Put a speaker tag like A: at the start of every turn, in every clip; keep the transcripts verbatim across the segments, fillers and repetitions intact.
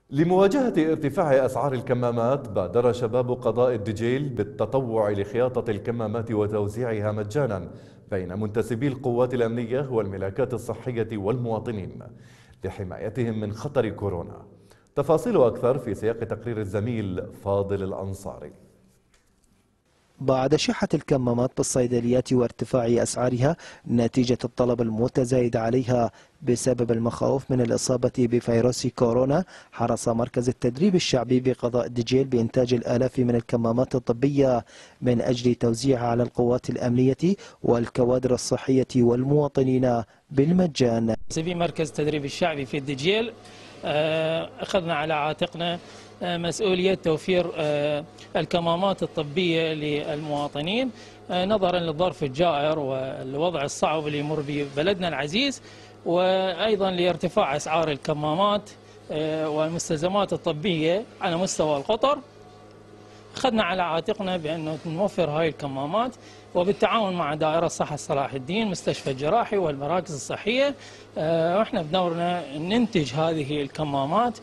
A: لمواجهة ارتفاع أسعار الكمامات، بادر شباب قضاء الدجيل بالتطوع لخياطة الكمامات وتوزيعها مجانا بين منتسبي القوات الأمنية والملاكات الصحية والمواطنين لحمايتهم من خطر كورونا. تفاصيل أكثر في سياق تقرير الزميل فاضل الأنصاري.
B: بعد شحة الكمامات بالصيدليات وارتفاع أسعارها نتيجة الطلب المتزايد عليها بسبب المخاوف من الإصابة بفيروس كورونا، حرص مركز التدريب الشعبي بقضاء الدجيل بإنتاج الآلاف من الكمامات الطبية من أجل توزيعها على القوات الأمنية والكوادر الصحية والمواطنين بالمجان.
C: في مركز التدريب الشعبي في الدجيل أخذنا على عاتقنا مسؤولية توفير الكمامات الطبية للمواطنين نظرا للظرف الجائر والوضع الصعب اللي يمر به بلدنا العزيز، وأيضا لارتفاع أسعار الكمامات والمستلزمات الطبية على مستوى القطر. أخذنا على عاتقنا بأنه نوفر هاي الكمامات، وبالتعاون مع دائرة صحة صلاح الدين مستشفى الجراحي والمراكز الصحية، وإحنا بدورنا ننتج هذه الكمامات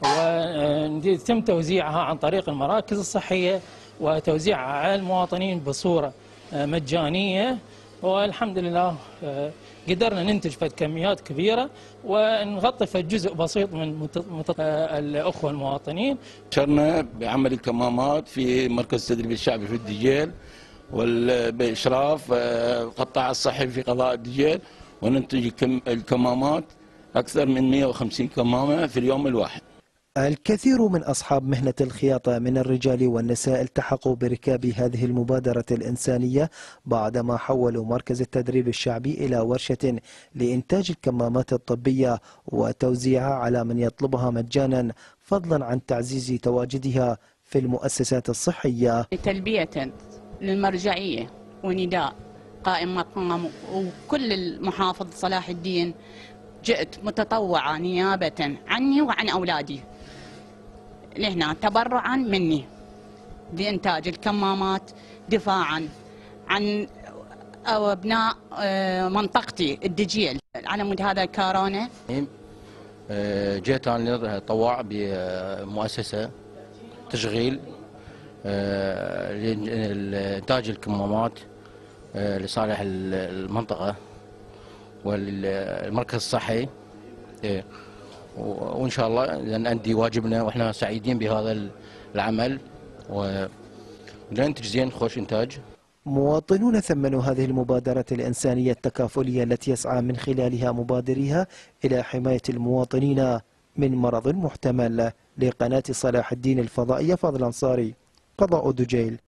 C: ويتم توزيعها عن طريق المراكز الصحية وتوزيعها على المواطنين بصورة مجانية. والحمد لله قدرنا ننتج فد كميات كبيرة ونغطي فد جزء بسيط من الأخوة المواطنين.
D: شرنا بعمل الكمامات في مركز التدريب الشعبي في الدجيل وبإشراف القطاع الصحي في قضاء الدجيل، وننتج الكمامات أكثر من مئة وخمسين كمامة في اليوم الواحد.
B: الكثير من أصحاب مهنة الخياطة من الرجال والنساء التحقوا بركاب هذه المبادرة الإنسانية بعدما حولوا مركز التدريب الشعبي إلى ورشة لإنتاج الكمامات الطبية وتوزيعها على من يطلبها مجانا، فضلا عن تعزيز تواجدها في المؤسسات الصحية.
E: تلبية للمرجعية ونداء قائم مقام وكل المحافظ صلاح الدين، جئت متطوعة نيابة عني وعن أولادي لهنا تبرعا مني لإنتاج الكمامات دفاعا عن أبناء منطقتي الدجيل على مود هذا الكورونا.
F: جئت أنا أتطوع بمؤسسة تشغيل لإنتاج الكمامات لصالح المنطقة والمركز الصحي، وإن شاء الله نأدي واجبنا وإحنا سعيدين بهذا العمل وننتج زين خوش إنتاج.
B: مواطنون ثمنوا هذه المبادرة الإنسانية التكافلية التي يسعى من خلالها مبادريها إلى حماية المواطنين من مرض محتمل. لقناة صلاح الدين الفضائية، فاضل الأنصاري، قضاء الدجيل.